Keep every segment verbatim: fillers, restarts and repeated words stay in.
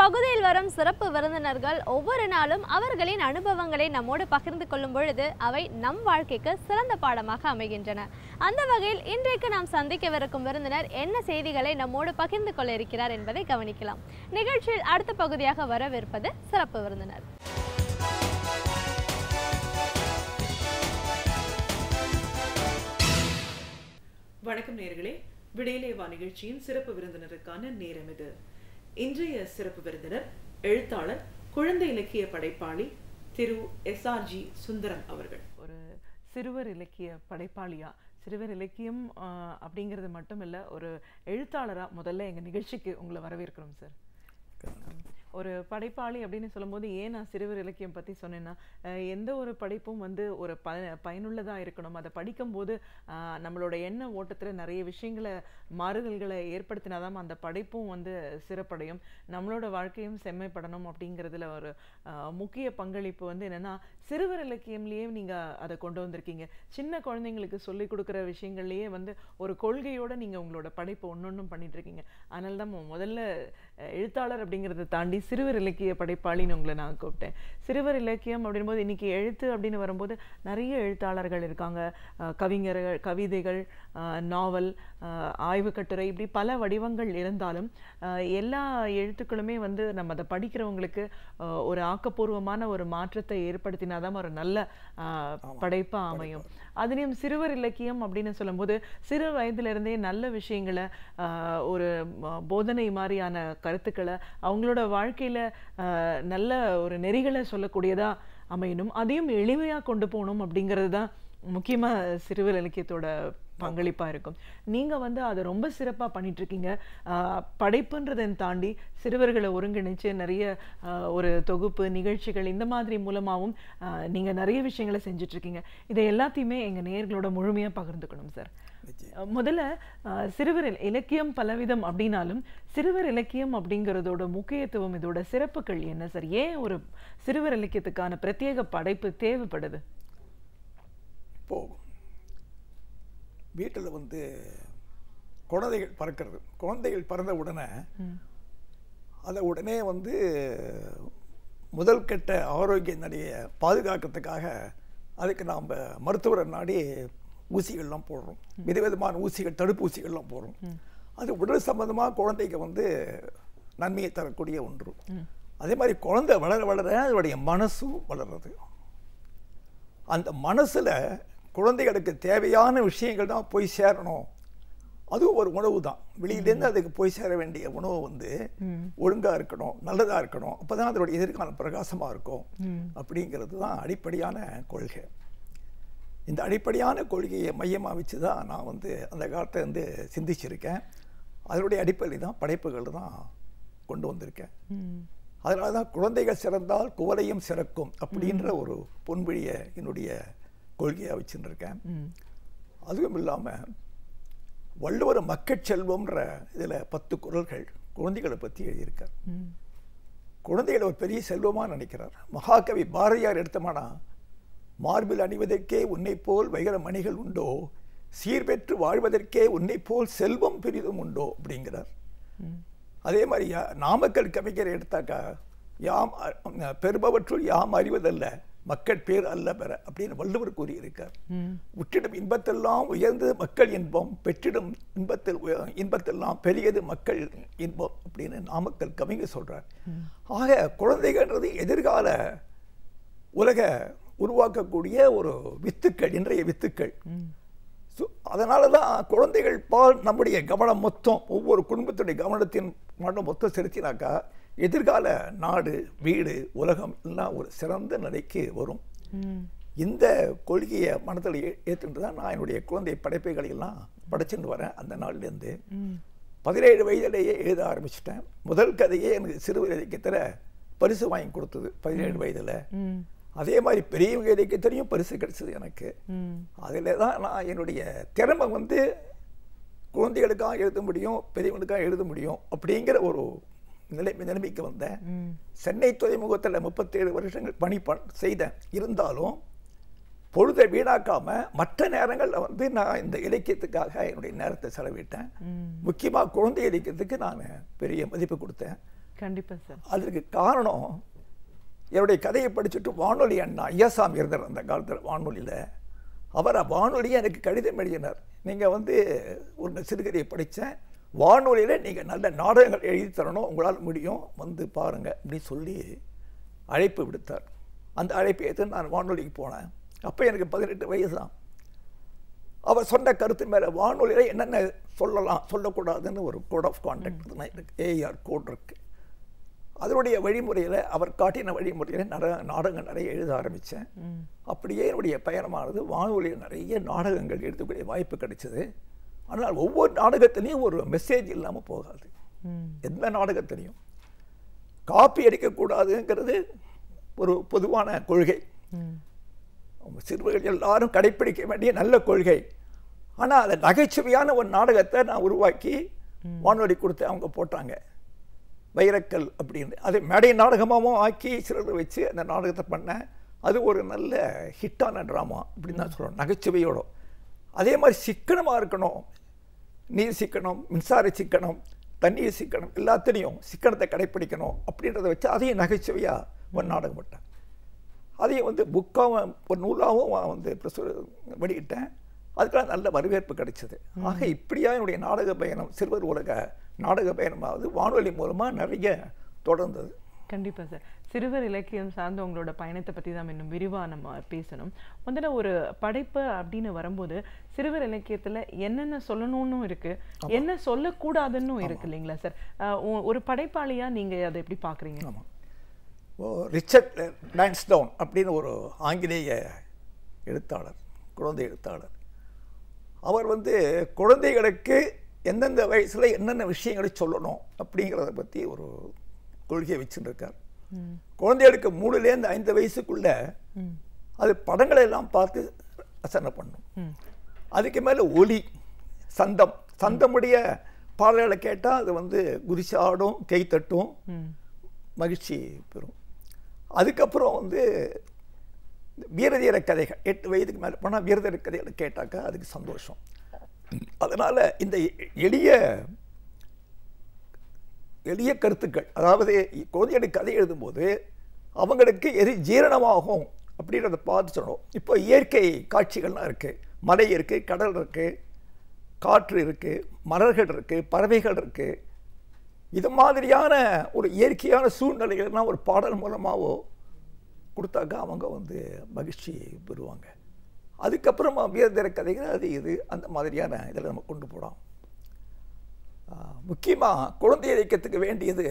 இப்பகுதியில் வரும் சிறப்பு விருந்தினர்கள் ஒவ்வொரு நாளும் அவர்களின் அனுபவங்களை நம்மோடு பகிர்ந்து கொள்ளும் பொழுது அவை நம் வாழ்க்கைக்கு சிறந்த பாடமாக அமைகின்றன. அந்த வகையில் இன்றைக்கு நாம் சந்திக்கவிருக்கும் விருந்தினர் என்ன செய்திகளை நம்மோடு பகிர்ந்து கொள்ள இருக்கிறார் என்பதை கவனிக்கலாம். நிகழ்ச்சியில் அடுத்த பகுதியாக வரவிருப்பது சிறப்பு விருந்தினர். வணக்கம் நேயர்களே, விடையிலே வா நிகழ்ச்சியின் சிறப்பு விருந்தினருக்கான நேரம் இது. இன்றைய சிறப்பு விருந்தினர் எழுத்தாளர், குழந்தை இலக்கிய படைப்பாளி திரு எஸ் ஆர் ஜி சுந்தரம் அவர்கள். ஒரு சிறுவர் இலக்கிய படைப்பாளியா, சிறுவர் இலக்கியம் அப்படிங்கிறது மட்டும் இல்லை, ஒரு எழுத்தாளரா முதல்ல எங்க நிகழ்ச்சிக்கு உங்களை வரவேற்கிறோம் சார். ஒரு படைப்பாளி அப்படின்னு சொல்லும்போது ஏன் நான் சிறுவர் இலக்கியம் பற்றி சொன்னேன்னா, எந்த ஒரு படைப்பும் வந்து ஒரு ப பயனுள்ளதாக இருக்கணும். அதை படிக்கும்போது நம்மளோட எண்ண ஓட்டத்தில் நிறைய விஷயங்களை மாறுதல்களை ஏற்படுத்தினாதான் அந்த படைப்பும் வந்து சிறப்படையும், நம்மளோட வாழ்க்கையும் செம்மைப்படணும். அப்படிங்கிறதுல ஒரு முக்கிய பங்களிப்பு வந்து என்னென்னா, சிறுவர் இலக்கியம்லேயே நீங்கள் அதை கொண்டு வந்திருக்கீங்க. சின்ன குழந்தைங்களுக்கு சொல்லிக் கொடுக்குற விஷயங்கள்லேயே வந்து ஒரு கொள்கையோடு நீங்கள் உங்களோட படைப்பை ஒன்று ஒன்றும் பண்ணிகிட்ருக்கீங்க. அதனால தான் முதல்ல எழுத்தாளர் அப்படிங்கிறத தாண்டி சிறுவர் இலக்கிய படைப்பாளின்னு உங்களை நான் கூப்பிட்டேன். சிறுவர் இலக்கியம் அப்படின்போது இன்னைக்கு எழுத்து அப்படின்னு வரும்போது நிறைய எழுத்தாளர்கள் இருக்காங்க. கவிஞர்கள், கவிதைகள், நாவல், ஆய்வு கட்டுரை, இப்படி பல வடிவங்கள் இருந்தாலும் எல்லா எழுத்துக்களுமே வந்து நம்ம அதை படிக்கிறவங்களுக்கு ஒரு ஆக்கப்பூர்வமான ஒரு மாற்றத்தை ஏற்படுத்தினாதான் ஒரு நல்ல படைப்பா அமையும். அதுலேயும் சிறுவர் இலக்கியம் அப்படின்னு சொல்லும்போது சிறு வயதிலிருந்தே நல்ல விஷயங்களை, ஒரு போதனை மாதிரியான கருத்துக்களை, அவங்களோட வாழ்க்கையில நல்ல ஒரு நெறிகளை சொல்லக்கூடியதா அமையணும். அதையும் எளிமையா கொண்டு போகணும் அப்படிங்கிறது தான் முக்கியமா சிறுவர் இலக்கியத்தோட பங்களிப்பா இருக்கும். நீங்க வந்து அதை ரொம்ப சிறப்பா பண்ணிட்டு இருக்கீங்க. படைப்புன்றதை தாண்டி சிறுவர்களை ஒருங்கிணைச்சு நிறைய ஒரு தொகுப்பு நிகழ்ச்சிகள் இந்த மாதிரி மூலமாகவும் நீங்க நிறைய விஷயங்களை செஞ்சுட்டு இருக்கீங்க. இதை எல்லாத்தையுமே எங்க நேயர்களோட முழுமையா பகிர்ந்துக்கணும் சார். முதல்ல சிறுவர் இலக்கியம் பலவிதம் அப்படின்னாலும் சிறுவர் இலக்கியம் அப்படிங்கிறதோட முக்கியத்துவம், இதோட சிறப்புகள் என்ன சார்? ஏன் ஒரு சிறுவர் இலக்கியத்துக்கான பிரத்யேக படைப்பு தேவைப்படுது? இப்போ வீட்டில் வந்து குழந்தைகள் பறக்கிறது, குழந்தைகள் பறந்த உடனே அதை உடனே வந்து முதல் கட்ட ஆரோக்கிய நிலையை பாதுகாக்கிறதுக்காக அதுக்கு நாம் மருத்துவரை நாடி ஊசிகள்லாம் போடுறோம். விதவிதமான ஊசிகள், தடுப்பூசிகள்லாம் போடுறோம். அது உடல் சம்பந்தமாக குழந்தைக்கு வந்து நன்மையை தரக்கூடிய ஒன்று. அதே மாதிரி குழந்தை வளர வளர அதனுடைய மனசும் வளர்றது. அந்த மனசில் குழந்தைகளுக்கு தேவையான விஷயங்கள் தான் போய் சேரணும். அதுவும் ஒரு உணவு தான். வெளியிலேருந்து அதுக்கு போய் சேர வேண்டிய உணவு வந்து ஒழுங்காக இருக்கணும், நல்லதாக இருக்கணும். அப்போ தான் அதனுடைய எதிர்காலம் பிரகாசமாக இருக்கும். அப்படிங்கிறது தான் அடிப்படையான கொள்கை. இந்த அடிப்படையான கொள்கையை மையமாக வச்சு தான் நான் வந்து அந்த காலத்தை வந்து சிந்திச்சிருக்கேன். அதனுடைய அடிப்படையில் தான் படைப்புகள் தான் கொண்டு வந்திருக்கேன். அதனால தான் குழந்தைகள் சிறந்தால் குவளையும் சிறக்கும் அப்படின்ற ஒரு பொன்வழியை என்னுடைய கொள்கையாக வச்சுருக்கேன். அதுவும் இல்லாமல் வள்ளுவர் மக்கட் செல்வம்ன்ற இதில் பத்து குறள்கள் குழந்தைகளை பற்றி எழுதியிருக்கார். குழந்தைகளை ஒரு பெரிய செல்வமாக நினைக்கிறார். மகாகவி பாரதியார் எடுத்தமானா, மார்பில் அணிவதற்கே உன்னை போல் வைர மணிகள் உண்டோ, சீர்பெற்று வாழ்வதற்கே உன்னை போல் செல்வம் பெரிதும் உண்டோ அப்படிங்கிறார். அதே மாதிரி நாமக்கல் கவிஞரை எடுத்தாக்கா, யாம் பெறுபவற்றுள் யாம் அறிவதல்ல மக்கள் பேர் அல்ல பெற அப்படின்னு வள்ளுவர் கூறியிருக்கார். உற்றிடும் இன்பத்தெல்லாம் உயர்ந்தது மக்கள் இன்பம், பெற்றிடும் இன்பத்தில் இன்பத்தெல்லாம் பெரியது மக்கள் இன்பம் அப்படின்னு நாமக்கல் கவிஞர் சொல்றார். ஆக குழந்தைகள்ன்றது எதிர்கால உலக உருவாக்கக்கூடிய ஒரு வித்துக்கள், இன்றைய வித்துக்கள். அதனால தான் குழந்தைகள் பால் நம்முடைய கவனம் மொத்தம், ஒவ்வொரு குடும்பத்துடைய கவனத்தின் மனம் மொத்தம் செலுத்தினாக்கா எதிர்கால நாடு, வீடு, உலகம் எல்லாம் ஒரு சிறந்த நிலைக்கு வரும். இந்த கொள்கையை மனதில் ஏற்றுட்டு தான் நான் என்னுடைய குழந்தை படைப்புகளை எல்லாம் படைச்சுட்டு வரேன். அந்த நாள்லேருந்து பதினேழு வயதிலேயே எழுத ஆரம்பிச்சிட்டேன். முதல் கதையே எனக்கு சிறுவர் இலக்கியத்தில் பரிசு வாங்கி கொடுத்தது பதினேழு வயதில். அதே மாதிரி பெரியவங்க இலக்கியத்திலையும் பரிசு கிடைச்சது எனக்கு. அதில் தான் நான் என்னுடைய திறமை வந்து குழந்தைகளுக்காக எழுத முடியும், பெரியவங்களுக்காக எழுத முடியும் அப்படிங்கிற ஒரு நிலை நிலைமைக்கு வந்தேன். சென்னை துறைமுகத்தில் முப்பத்தேழு வருஷங்கள் பணி செய்தேன். இருந்தாலும் பொழுதை வீணாக்காம மற்ற நேரங்களில் வந்து நான் இந்த இலக்கியத்துக்காக என்னுடைய நேரத்தை செலவிட்டேன். முக்கியமாக குழந்தை இலக்கியத்துக்கு நான் பெரிய மதிப்பு கொடுத்தேன். கண்டிப்பா சார். அதுக்கு காரணம் என்னுடைய கதையை படிச்சுட்டு வானொலி அண்ணா ஐயாசாமி இருந்தார் அந்த காலத்தில் வானொலியில். அவர் வானொலியை எனக்கு கடிதம் எழுதினார். நீங்கள் வந்து ஒரு சிறுகதையை படித்தேன், வானொலியில் நீங்கள் நல்ல நாடகங்கள் எழுதி தரணும், உங்களால் முடியும், வந்து பாருங்கள் அப்படின்னு சொல்லி அழைப்பு விடுத்தார். அந்த அழைப்பை எடுத்து நான் வானொலிக்கு போனேன். அப்போ எனக்கு பதினெட்டு வயசு தான். அவர் சொன்ன கருத்து மேலே வானொலியில் என்னென்ன சொல்லலாம் சொல்லக்கூடாதுன்னு ஒரு கோட் ஆஃப் கான்டாக்ட் இருக்கு, ஏஆர் கோட் இருக்குது. அதனுடைய வழிமுறையில் அவர் காட்டின வழிமுறையில் நிறைய நாடகங்கள் நிறைய எழுத ஆரம்பித்தேன். அப்படியே என்னுடைய பயணமானது வானொலியில் நிறைய நாடகங்கள் எழுதக்கூடிய வாய்ப்பு கிடைச்சது. ஆனால் ஒவ்வொரு நாடகத்திலையும் ஒரு மெசேஜ் இல்லாமல் போகாது. எந்த நாடகத்திலையும் காப்பி அடிக்கக்கூடாதுங்கிறது ஒரு பொதுவான கொள்கை, சிறுவர்கள் எல்லாரும் கடைப்பிடிக்க வேண்டிய நல்ல கொள்கை. ஆனால் அதை நகைச்சுவையான ஒரு நாடகத்தை நான் உருவாக்கி வானொலி கொடுத்து அவங்க போட்டாங்க, வைரக்கல் அப்படின்னு. அதை மேடை நாடகமாகவும் ஆக்கி சிலர் வச்சு அந்த நாடகத்தை பண்ணேன். அது ஒரு நல்ல ஹிட்டான ட்ராமா அப்படின்னு தான் சொல்லணும், நகைச்சுவையோட. அதே மாதிரி சிக்கனமாக இருக்கணும், நீர் சிக்கனம், மின்சார சிக்கனம், தண்ணீர் சிக்கனம், எல்லாத்துலேயும் சிக்கனத்தை கடைப்பிடிக்கணும் அப்படின்றத வச்சு அதையும் நகைச்சுவையாக ஒரு நாடகம் போட்டேன். அதையும் வந்து புக்காகவும் ஒரு நூலாகவும் வந்து வெளியிட்டேன். அதுக்கெல்லாம் நல்ல வரவேற்பு கிடைச்சது. ஆக இப்படியா என்னுடைய நாடக பயணம், சிறுவர் உலக நாடக பயணமாவது வானொலி மூலமாக நிறைய தொடர்ந்தது. கண்டிப்பாக சார். சிறுவர் இலக்கியம் சார்ந்த உங்களோட பயணத்தை பற்றி தான் இன்னும் விரிவாக நம்ம பேசணும். முதல்ல ஒரு படைப்பு அப்படின்னு வரும்போது சிறுவர் இலக்கியத்தில் என்னென்ன சொல்லணும்னு இருக்கு, என்ன சொல்லக்கூடாதுன்னு இருக்கு இல்லைங்களா சார்? ஒரு படைப்பாளியாக நீங்கள் அதை எப்படி பார்க்குறீங்க? ஆமாம், ரிச்சர்ட் லான்ஸ்டவுன் அப்படின்னு ஒரு ஆங்கிலேய எழுத்தாளர், குழந்தை எழுத்தாளர். அவர் வந்து குழந்தைகளுக்கு எந்தெந்த வயசில் என்னென்ன விஷயங்களை சொல்லணும் அப்படிங்கிறத பற்றி ஒரு கொள்கையை வச்சுருக்கார். குழந்தைகளுக்கு மூணுலேருந்து ஐந்து வயசுக்குள்ள அது படங்களை எல்லாம் பார்த்து ரசனை பண்ணும். அதுக்கு மேலே ஒலி, சந்தம், சந்தமுடைய பாடல்களை கேட்டால் அது வந்து குதிச்சாடும், கை தட்டும், மகிழ்ச்சி பெறும். அதுக்கப்புறம் வந்து வீரதீர கதைகள், எட்டு வயதுக்கு மேலே போனால் வீரதீர கதைகளை கேட்டாக்கா அதுக்கு சந்தோஷம். அதனால் இந்த எளிய எளிய கருத்துக்கள், அதாவது குழந்தைகளுக்கு கதை எழுதும்போது அவங்களுக்கு எது ஜீரணமாகும் அப்படின்றத பார்த்து சொல்லணும். இப்போ இயற்கை காட்சிகள்லாம் இருக்குது, மலை இருக்குது, கடல் இருக்குது, காற்று இருக்குது, மலர்கள் இருக்குது, பறவைகள் இருக்குது. இது மாதிரியான ஒரு இயற்கையான சூழ்நிலைகள்லாம் ஒரு பாடல் மூலமாகவோ கொடுத்தாக்கா அவங்க வந்து மகிழ்ச்சி பெறுவாங்க. அதுக்கப்புறமா வீரதீர கதைகள் அது இது அந்த மாதிரியான இதில் நம்ம கொண்டு போகலாம். முக்கியமாக குழந்தை இலக்கியத்துக்கு வேண்டியது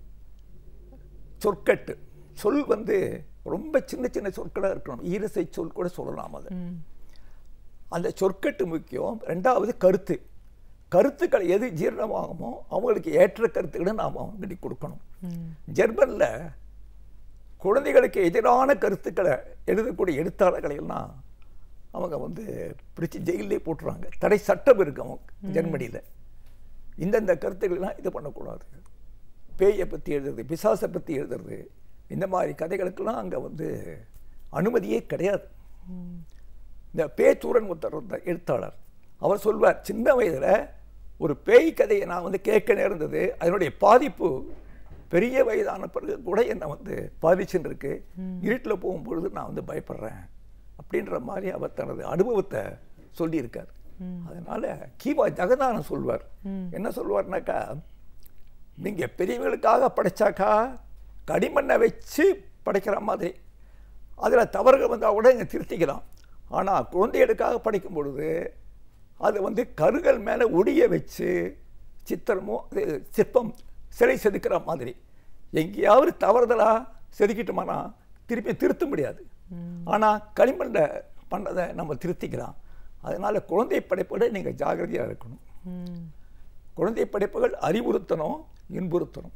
சொற்கட்டு. சொல் வந்து ரொம்ப சின்ன சின்ன சொற்களாக இருக்கணும், ஈரசை சொல் கூட சொல்லலாம். அது அந்த சொற்கட்டு முக்கியம். ரெண்டாவது கருத்து, கருத்துக்களை எது ஜீரணமாகுமோ அவங்களுக்கு ஏற்ற கருத்துக்களை நாம் அவங்களுக்கு கொடுக்கணும். ஜெர்மனில் குழந்தைகளுக்கு எதிரான கருத்துக்களை எழுதக்கூடிய எழுத்தாளர்களை எல்லாம் அவங்க வந்து பிடிச்சி ஜெயிலே போட்டுறாங்க. தடை சட்டம் இருக்கு அவங்க ஜெர்மனியில். இந்தந்த கருத்துக்கள்லாம் இது பண்ணக்கூடாது. பேயை பற்றி எழுதுறது, பிசாசை பற்றி எழுதுறது, இந்த மாதிரி கதைகளுக்கெல்லாம் அங்கே வந்து அனுமதியே கிடையாது. இந்த பேச்சூரன் ஒருத்தர் எழுத்தாளர், அவர் சொல்வார், சின்ன வயதில் ஒரு பேய் கதையை நான் வந்து கேட்க நேர்ந்தது, அதனுடைய பாதிப்பு பெரிய வயதான பிறகு கூட என்னை வந்து பாதிச்சுன்னு இருக்கு, இருட்டில் போகும்பொழுது நான் வந்து பயப்படுறேன் அப்படின்ற மாதிரி அவர் தனது அனுபவத்தை சொல்லியிருக்கார். அதனால கீவா ஜெகதானன் சொல்வார், என்ன சொல்வார்னாக்கா, நீங்கள் பெரியவர்களுக்காக படைச்சாக்கா களிமண்ணை வச்சு படைக்கிற மாதிரி அதில் தவறுகள் வந்தால் கூட இங்கே திருத்திக்கலாம். ஆனால் குழந்தைகளுக்காக படிக்கும் பொழுது அது வந்து கருகள் மேலே ஒடிய வச்சு சித்திரமோ சிற்பம் சிலை செதுக்கிற மாதிரி எங்கேயாவது தவறுதலாக செதுக்கிட்டோம்னா திருப்பி திருத்த முடியாது. ஆனால் களிமண்ணை பண்ணதை நம்ம திருத்திக்கலாம். அதனால் குழந்தை படைப்புகளை நீங்கள் ஜாகிரதையாக இருக்கணும். குழந்தை படைப்புகள் அறிவுறுத்தணும், இன்புறுத்தணும்,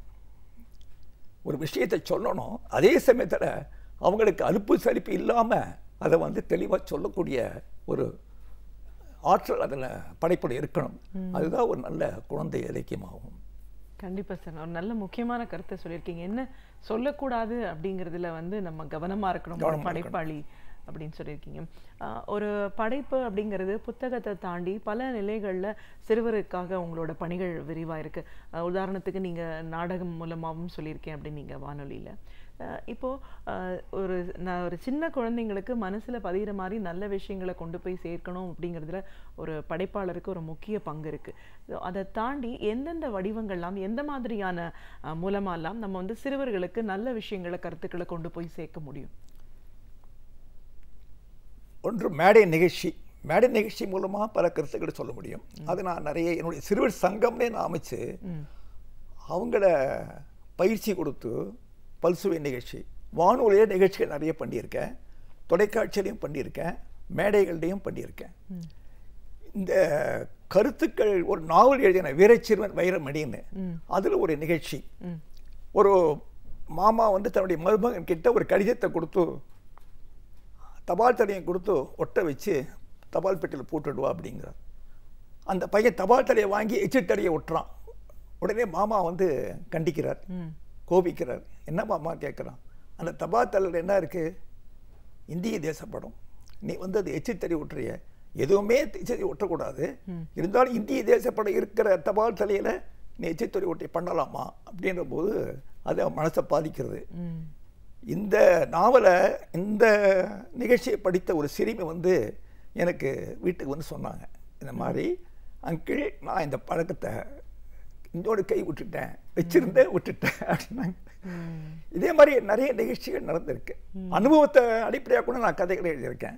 ஒரு விஷயத்தை சொல்லணும். அதே சமயத்தில் அவங்களுக்கு அலுப்பு சலிப்பு இல்லாமல் அதை வந்து தெளிவாக சொல்லக்கூடிய ஒரு ஆற்றல் அதில் படைப்புல இருக்கணும். அதுதான் ஒரு நல்ல குழந்தை இலக்கியமாகும். கண்டிப்பாக சார், ஒரு நல்ல முக்கியமான கருத்தை சொல்லியிருக்கீங்க. என்ன சொல்லக்கூடாது அப்படிங்கிறதுல வந்து நம்ம கவனமாக இருக்கணும் படைப்பாளி அப்படின்னு சொல்லியிருக்கீங்க. ஒரு படைப்பு அப்படிங்கிறது புத்தகத்தை தாண்டி பல நிலைகளில் சிறுவருக்காக உங்களோட பணிகள் விரிவாக இருக்குது. உதாரணத்துக்கு நீங்கள் நாடகம் மூலமாகவும் சொல்லியிருக்கேன் அப்படின்னு நீங்கள் வானொலியில். இப்போது ஒரு நான் ஒரு சின்ன குழந்தைங்களுக்கு மனசில் பதிகிற மாதிரி நல்ல விஷயங்களை கொண்டு போய் சேர்க்கணும் அப்படிங்கிறதுல ஒரு படைப்பாளருக்கு ஒரு முக்கிய பங்கு இருக்குது. அதை தாண்டி எந்தெந்த வடிவங்கள்லாம் எந்த மாதிரியான மூலமாலாம் நம்ம வந்து சிறுவர்களுக்கு நல்ல விஷயங்களை கருத்துக்களை கொண்டு போய் சேர்க்க முடியும்? ஒன்று மேடை நிகழ்ச்சி. மேடை நிகழ்ச்சி மூலமாக பல கருத்துக்களை சொல்ல முடியும். அது நான் நிறைய என்னுடைய சிறுவர் சங்கம்னே நான் அமைச்சு அவங்கள பயிற்சி கொடுத்து பல்சுவை நிகழ்ச்சி, வானொலிய நிகழ்ச்சிகள் நிறைய பண்ணியிருக்கேன், தொலைக்காட்சியிலையும் பண்ணியிருக்கேன், மேடைகள்லையும் பண்ணியிருக்கேன். இந்த கருத்துக்கள் ஒரு நாவல் எழுதின வீரச்சிறுவன் வைரமணின்னு அதில் ஒரு நிகழ்ச்சி. ஒரு மாமா வந்து தன்னுடைய மருமகன் கிட்ட ஒரு கடிதத்தை கொடுத்து தபால் தலையை கொடுத்து ஒட்ட வச்சு தபால் பெட்டியில் போட்டுடுவா அப்படிங்கிறார். அந்த பையன் தபால் தலையை வாங்கி எச்சிட்டடியை ஒட்டுறான். உடனே மாமா வந்து கண்டிக்கிறார், கோபிக்கிறார். என்ன மாமா கேட்குறான், அந்த தபால் தலையில் என்ன இருக்குது, இந்திய தேசப்படம், நீ வந்து அது எச்சித்தறி ஒட்டுறிய, எதுவுமே எச்சித்தறி ஒட்டக்கூடாது, இருந்தாலும் இந்திய தேசப்படம் இருக்கிற தபால் தலையில் நீ எச்சித்தறி ஒட்டி பண்ணலாமா அப்படின்ற போது அது மனசை பாதிக்கிறது. இந்த நாவலை இந்த நிகழ்ச்சியை படித்த ஒரு சிறுமி வந்து எனக்கு வீட்டுக்கு வந்து சொன்னாங்க, இந்த மாதிரி அங்கிள் நான் இந்த பழக்கத்தை இன்னொரு கை விட்டுட்டேன், வச்சிருந்தேன் விட்டுட்டேன் அப்படின்னாங்க. இதே மாதிரி நிறைய நிகழ்ச்சிகள் நடந்திருக்கு. அனுபவத்தை அடிப்படையாக கூட நான் கதைகளை எழுதியிருக்கேன்.